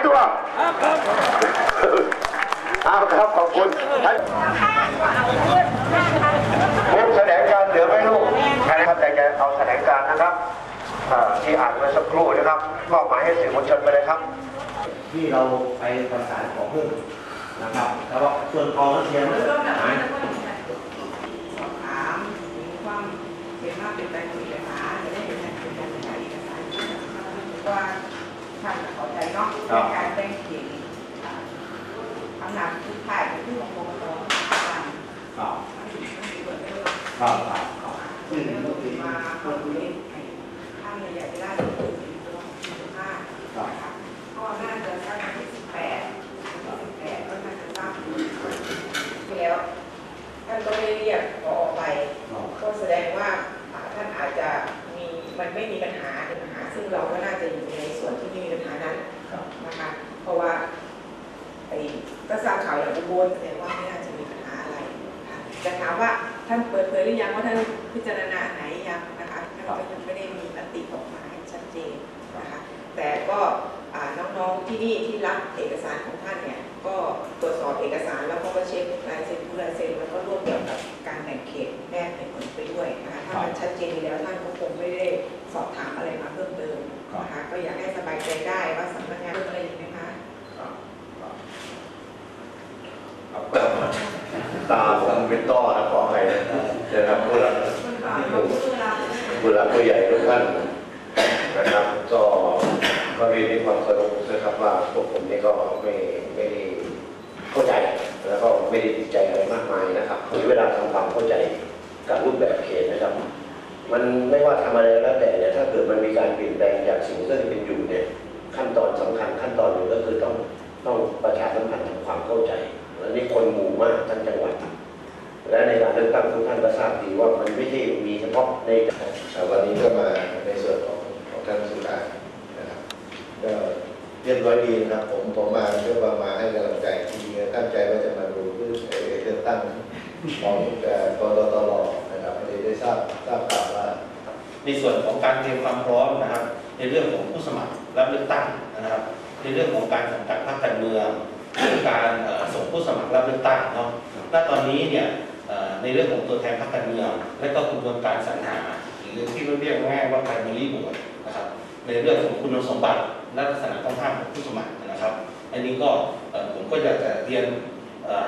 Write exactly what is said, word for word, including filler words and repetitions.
ตัวเอาครับขอบคุณท่านผมแถลงการเหลือไม่ลูกนะครับแต่แกเอาแถลงการนะครับที่อ่านเมื่อสักครู่นะครับมอบหมายให้สื่อมวลชนไปเลยครับที่เราไปประสานขอเพิ่มนะครับแล้วส่วนกองเชียร์มันหายสอบถามถึงความเป็นมากเป็นใจคุยกันหาจะได้เป็นการเป็นการใช้เอกสารว่าท่านเข้าใจเนาะในการแบ่งเขตอำนาจทุกฝ่ายเป็นที่ของกรกตครับครับครับซึ่งก็คือมาคนเล่นท่านระยะเวลาที่ถึงตัวสิบห้าก็น่าจะตั้งที่สิบแปดสิบแปดก็น่าจะทราบแล้วท่านก็ไม่เรียกออกไปก็แสดงว่าท่านอาจจะมีมันไม่มีปัญหาปัญหาซึ่งเราก็น่าจะอยู่ในส่วนที่ไม่มีปัญหานั้นนะคะเพราะว่าไอ้ก็ทราบข่าวอย่างอุบลแสดงว่าไม่น่าจะมีปัญหาอะไรจะถามว่าท่านเปิดเผยหรือยังว่าท่านพิจารณาไหนยังนะคะท่านก็ยังไม่ได้มีมติออกมาให้ชัดเจนนะคะแต่ก็น้องๆที่นี่ที่รับเอกสารของท่านเนี่ยก็ตรวจสอบเอกสารแล้วก็เช็คลายเซ็นผู้ลายเซ็นแล้วก็ร่วมเกี่ยวกับการแบ่งเขตแนบในผลไปด้วยนะคะถ้ามันชัดเจนแล้วท่านก็คงไม่ได้สอบถามอะไรมาเพิ่มเติมนะคะก็อยากให้สบายใจได้ว่าสำนักงานเรื่องอะไรอยู่ไหมคะตาผมเป็นต้อนะขอให้เจอครับผู้หลักผู้หลักผู้ใหญ่ทุกท่านนะครับก็ก็เรียนด้วยความเคารพนะครับว่าพวกผมนี่ก็ไม่ไม่ได้เข้าใจแล้วก็ไม่ได้ติดใจอะไรมากมายนะครับมีเวลาทำความเข้าใจกับรูปแบบเขตนะครับมันไม่ว่าทำอะไรแล้วแต่เนี่ยถ้าเกิดมันมีการเปลี่ยนแปลงจากสิ่งที่เป็นอยู่เนี่ยขั้นตอนสำคัญขั้นตอนหนึ่งก็คือต้องต้องประชาสัมพันธ์ทำความเข้าใจและนี่คนหมู่มากทั้งจังหวัดและในการเลือกตั้งทุกท่านก็ทราบดีว่ามันไม่ใช่มีเฉพาะในวันนี้ก็มาในส่วนของของท่านสุดานะครับก็เรียบร้อยดีนะครับผมผมมาเพื่อมามาให้กำลังใจที่ตั้งใจว่าจะมาดูเรื่องเลือกตั้งของกตตรนะครับได้ได้ทราบทราบข่าวว่าในส่วนของการเตรียมความพร้อมนะครับในเรื่องของผู้สมัครรับเลือกตั้งนะครับในเรื่องของการสังกัดพรรคการเมืองการส่งผู้สมัครรับเลือกตั้งเนาะณตอนนี้เนี่ยในเรื่องของตัวแทนพรรคการเมืองและก็กระบวนการสรรหาหรือที่เราเรียกง่ายว่า primary board นะครับในเรื่องของคุณสมบัติและลักษณะต้องห้ามของผู้สมัครนะครับอันนี้ก็ผมก็อยากจะเรียน